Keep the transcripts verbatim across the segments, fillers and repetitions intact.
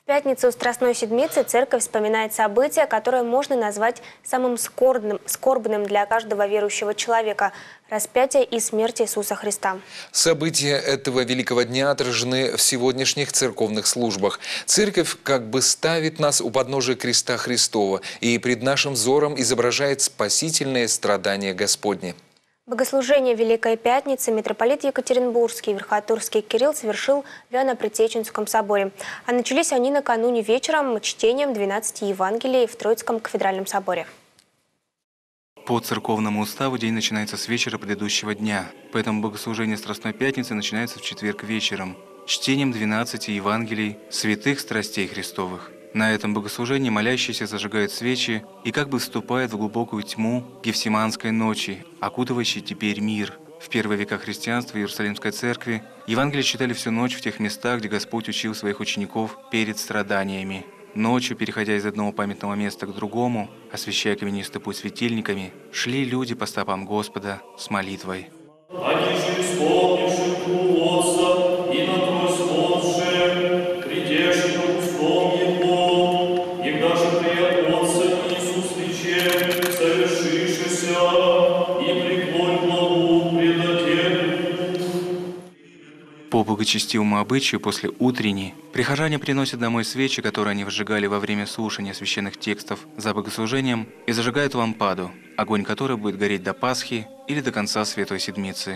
В пятницу Страстной Седмицы церковь вспоминает событие, которое можно назвать самым скорбным, скорбным для каждого верующего человека – распятие и смерть Иисуса Христа. События этого великого дня отражены в сегодняшних церковных службах. Церковь как бы ставит нас у подножия креста Христова и пред нашим взором изображает спасительные страдания Господни. Богослужение Великой Пятницы митрополит Екатеринбургский и Верхотурский Кирилл совершил в Иоанно-Предтеченском соборе. А начались они накануне вечером чтением двенадцати Евангелий в Троицком кафедральном соборе. По церковному уставу день начинается с вечера предыдущего дня, поэтому богослужение Страстной Пятницы начинается в четверг вечером, чтением двенадцати Евангелий святых страстей Христовых. На этом богослужении молящиеся зажигают свечи и как бы вступают в глубокую тьму Гефсиманской ночи, окутывающей теперь мир. В первые века христианства Иерусалимской церкви Евангелие читали всю ночь в тех местах, где Господь учил своих учеников перед страданиями. Ночью, переходя из одного памятного места к другому, освещая каменистый путь светильниками, шли люди по стопам Господа с молитвой. Они же исполнивши отца и на твой сходже, придеши на устом его, и даже при отце Иисус Вече, совершившийся, и преклонь главу предателю. По благочестивому обычаю после утренней прихожане приносят домой свечи, которые они возжигали во время слушания священных текстов за богослужением, и зажигают лампаду, огонь которой будет гореть до Пасхи или до конца Святой Седмицы.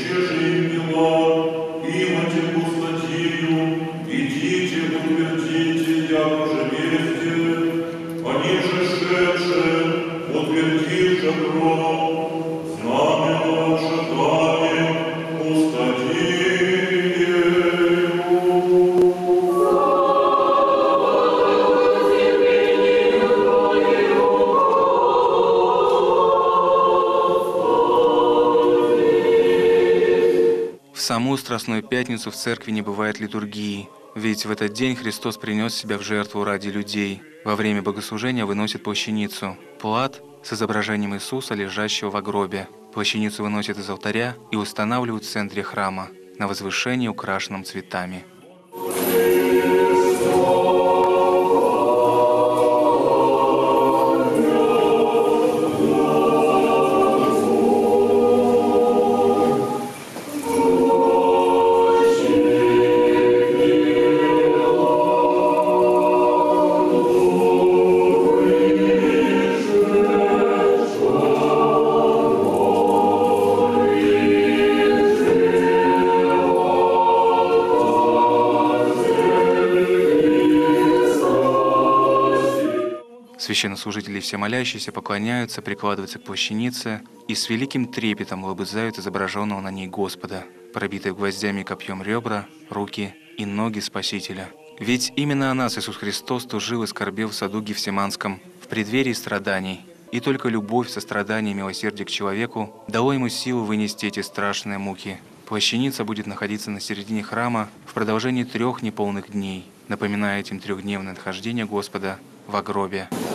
В саму Страстную Пятницу в церкви не бывает литургии, ведь в этот день Христос принес себя в жертву ради людей. Во время богослужения выносят плащаницу – плат с изображением Иисуса, лежащего в гробе. Плащаницу выносят из алтаря и устанавливают в центре храма, на возвышении, украшенном цветами. Священнослужители и все молящиеся поклоняются, прикладываются к плащанице и с великим трепетом лобызают изображенного на ней Господа, пробитые гвоздями и копьем ребра, руки и ноги Спасителя. Ведь именно о нас Иисус Христос тужил и скорбел в саду Гефсиманском в преддверии страданий, и только любовь, сострадание и милосердие к человеку дало ему силу вынести эти страшные муки. Плащаница будет находиться на середине храма в продолжении трех неполных дней, напоминая этим трехдневное отхождение Господа во гробе.